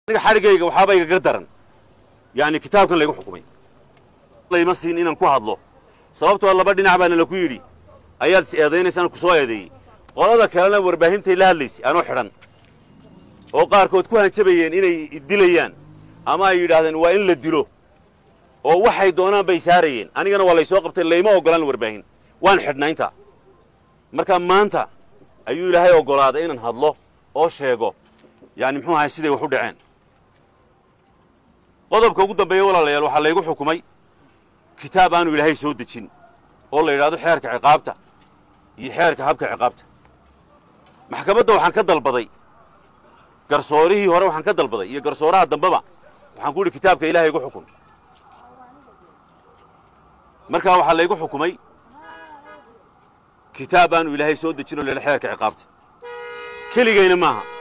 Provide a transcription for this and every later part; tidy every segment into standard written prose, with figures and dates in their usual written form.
xarigayga waxaaba iga daran yani kitaabkan lagu xukumay layma siin inaan ku hadlo sababtoo laba dhinac baan la ku yiri ayaad is eedeynaysan ku soo eedeeyay qolada kalena warbaahinta la hadlaysay anoo xiran oo qaarkood ku hanjabayeen inay dilayaan ama ay yiraahdeen waa in la dilo oo waxay doonaan bay saarayeen anigana waa la soo qabtay layma ogolaan warbaahin waan xidhnaynta marka maanta ayuu ilaahay ogolaaday inaan hadlo oo sheego yani muxuu ahaa sidii wax u dhaceen qodobka ugu dambeeyay walaalayaal waxa laygu xukumay kitaab aanu ilaahay soo dejin oo la yiraahdo xeerka ciqaabta iyo xeerka habka ciqaabta maxkamadda waxaan ka dalbaday garsoorihii hore waxaan ka dalbaday iyo garsooraha dambaba waxaan ku yiri kitaabka ilaahay igu xukun marka waxa laygu xukumay kitaab aanu ilaahay soo dejin oo la xeerka ciqaabta keligayna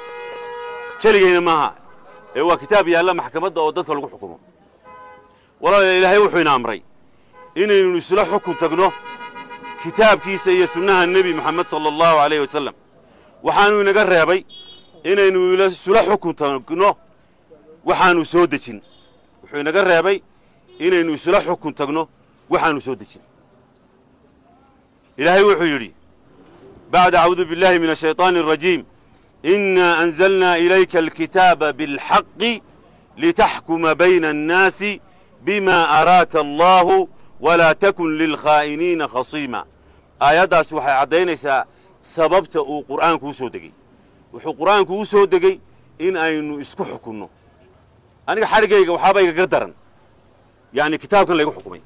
maaha ee waa kitaab yaalla maxkamadda oo dadka lagu xukumo walaalayaal ilaahay wuxuu ina amray inaynu isla xukun tagno kitaabkiisa iyo sunnaha nabi maxamed sallallahu alayhi wasallam waxaanu inaga reebay inaynu isla xukun tagno waxaanu soo dejin wuxuu inaga reebay inaynu isla xukun tagno waxaanu soo dejin ilaahay wuxuu yiri بعد أعوذ بالله من الشيطان الرجيم إنا أنزلنا إليك الكتاب بالحق لتحكم بين الناس بما أراك الله ولا تكن للخائنين خصيما آيات وحي عدينيسا سببت قرآن كوسو دقي وحو قرآن كوسو دقي إن أينو اسكو حكمنو أنا حرقيك وحابيك قدرا يعني كتاب كان ليقو حكمي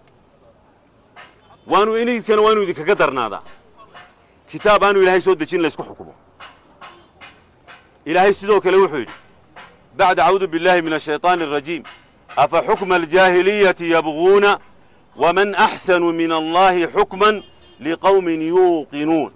وانو إني كان وانو ذيك قدرنا هذا كتاب أنو إلهي سود دجين ليسكو حكمه إلهي سيدوك لوحيد بعد أعوذ بالله من الشيطان الرجيم أفحكم الجاهلية يبغون ومن أحسن من الله حكما لقوم يوقنون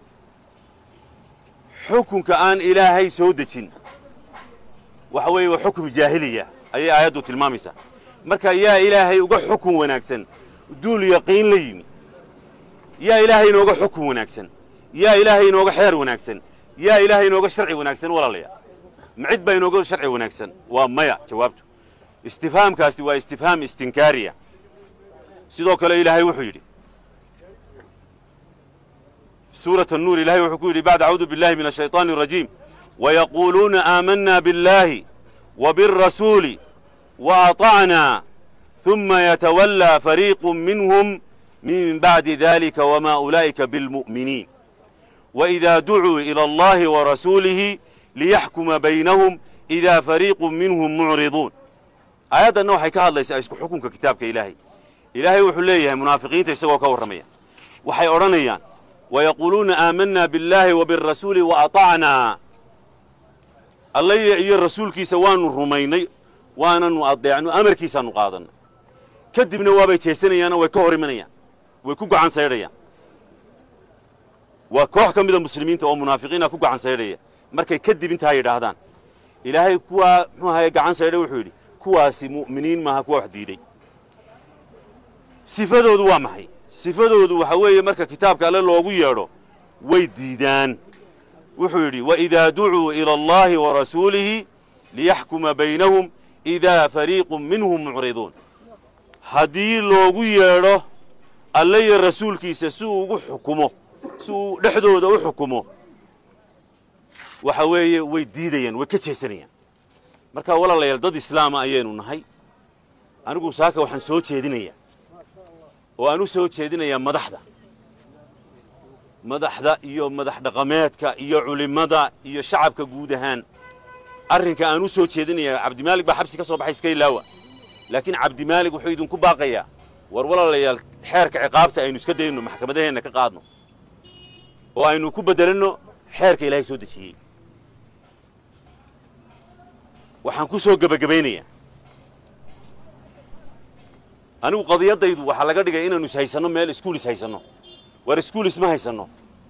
حكم كأن إلهي سود دجين وحوي وحكم جاهلية أي آيات المامسة مركا يا إلهي وقع حكم وناكسن دول يقين ليمي يا إلهي نوقع حكم وناكسن يا إلهي نوقع حير وناكسن يا إلهي نوقع شرعي وناكسن ولا ليا معد بين نوقع شرعي وناكسن ومايا جوابته استفهام كاستي واستفهام استنكارية سيدوك لا إلهي وحيدي سورة النور إلهي وحكولي بعد أعوذ بالله من الشيطان الرجيم ويقولون آمنا بالله وبالرسول وأطعنا ثم يتولى فريق منهم من بعد ذلك وما أولئك بالمؤمنين وإذا دعوا إلى الله ورسوله ليحكم بينهم إذا فريق منهم معرضون آيات النوع حكاها الله يسألسكو حكم ككتابك إلهي وحليه منافقين تيسقوا كورميا وحي أورانيا ويقولون آمنا بالله وبالرسول وأطعنا الله يا الرسول كي سوان الروميني وانا نؤضيعن أمر كي سنقاضن كدبنا وابي تيسنيا ويكورمنيا ويكوكو عن سيريا وكوح كم من المسلمين أو منافقين كوكو عن سيريا مركي كدب انت هاي رهدان إلهي كوا مو هاي عن سيريا وحولي كوا سي مؤمنين ما كوا حديدي صفته دو معي صفته دو حوي مركا كتابك على لوغو ييرو ويديدان وحولي وإذا دعوا إلى الله ورسوله ليحكم بينهم إذا فريق منهم معرضون هدي لوغو ييرو الله الرسول كيسا سوء حكمه سوء لحدود وحكمه وحوي ويديدين وكتشيسنيا marka walaalayaal dad islaam ayaynu nahay anigu saaka waxaan soo jeedinaya oo aanu soo jeedinaya madaxda iyo madax dhaqameedka iyo culimada iyo shacabka guud ahaan arrinka aanu soo jeedinaya Cabdi Maalig baa xabsi ka soo baxay iska ilaawa laakiin Cabdi Maalig wuxuu idinku baaqayaa war walaalayaal xeerka ciqaabta aynu iska dayno maxkamadaheena ka qaadno oo aynu ku bedelano xeerka Ilaahay soo dejiyay waxaan ku soo gabagabeynaya anigu qadiyadaydu waxa laga dhigay inaanu haysano meel iskuul haysano war iskuul isma haysano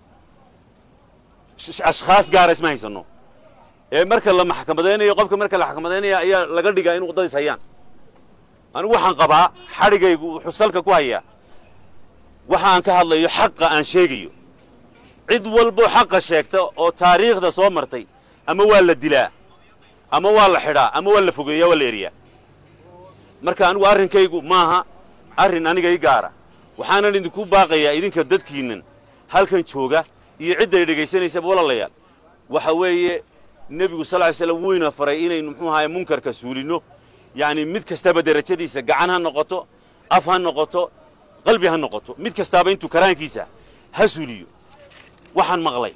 ashxaas gaar isma haysano ee marka la maxkamadeynayo qofka marka la maxkamadeynayo ayaa laga dhigaa inuu wadada hayaan anigu waxaan qabaa xarigaygu wuxuu salka ku hayaa waxaan ka hadlayo xaqa aan sheegayo cid walba xaqa sheegta oo taariikhda soo martay ama waa la dilaa ama waa la xidhaa ama waa la fogeeyaa waa la eriyaa marka anigu arrinkaygu maaha arrin aniga i gaara waxaanan idinku baaqayaa idinka dadkiinnan halkan jooga iyo cidday dhegaysanaysaba walaalayaal waxa weeye nebigu sal ly slam wuyna faray inaynu muxuu ahaye munkarka suulino yacni mid kastaba derajadiisa gacan ha noqoto af ha noqoto qalbi ha noqoto mid kastaaba intuu karaankiisa ha suuliyo waxaan maqlay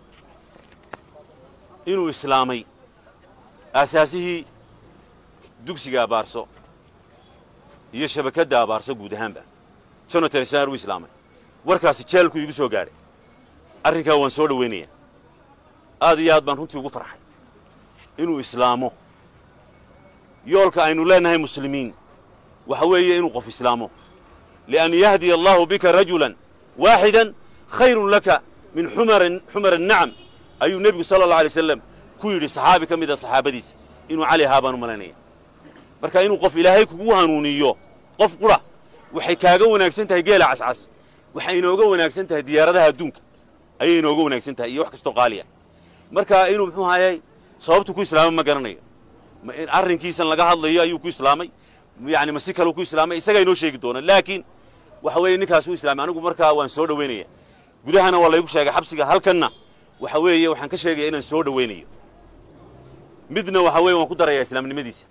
inuu islaamay asaasihii dugsiga abaarso iyo shabakadda abaarso guud ahaanba jonathan saar uu islaamay warkaasi jeelku igu soo gaadhay arrinkaa waan soo dhawaynayaa aad iyo aad baan runtii ugu farxay inuu islaamo yoolka aynu leenahay muslimiin waxa weeye inuu qof islaamo lian yahdiya allahu bika rajulan waaxidan khayrun laka min xumar annacam ayuu nebigu sala allahu alay wasalam ku yidhi saxaabi ka mid a saxaabadiisa inuu cali ahaa baan u malaynaya marka inuu qof ilaahay kugu hanuuniyo qof qura waxay kaaga wanaagsan tahay geela cascas waxay inooga wanaagsan tahay diyaaradaha adduunka ayay inooga wanaagsan tahay iyo wax kastoo qaali ah marka inuu muxuu hayay sababtu ku islaamay ma garanayo arrinkiisan laga hadlayo ayuu ku islaamay yani ma si kale ku islaamay isaga inoo sheegi doona laakiin waxa weeye ninkaas uu islaamay anigu markaa waan soo dhaweynaya gudahana waa laygu sheegay xabsiga halkanna waxa weeye waxaan ka sheegaya inaan soo dhaweynayo midna waxa weeye waan ku darayaa islaamnimadiisa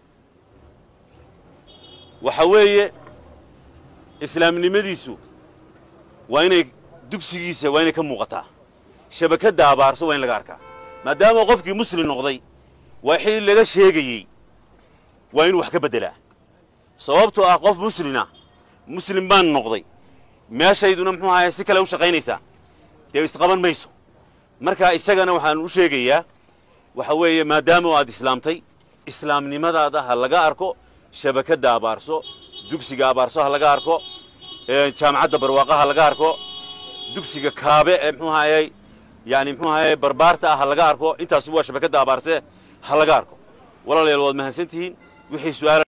waxa weeye islaamnimadiisu waa inay dugsigiisa waa inay ka muuqataa shabakadda abaarso waa in laga arkaa maadaama qofkii muslim noqday waxii laga sheegayey waa inuu wax ka beddelaa sababtoo ah qof muslim baan noqday meeshayduna muxuu ahaye si kale u shaqaynaysaa dee isqaban mayso marka isagana waxaan u sheegayaa waxa weeye maadaama aad islaamtay islaamnimadaada ha laga arko shabakadda abaarso dugsiga abaarso ha laga arko jaamacadda barwaaqa ha laga arko dugsiga kaabe ee muxuu ahaye yani muxuu ahaye barbaarta ah ha laga arko intaas waa shabakadda abaarse ha laga arko walaalayaal waad mahadsantihiin wixii su'aal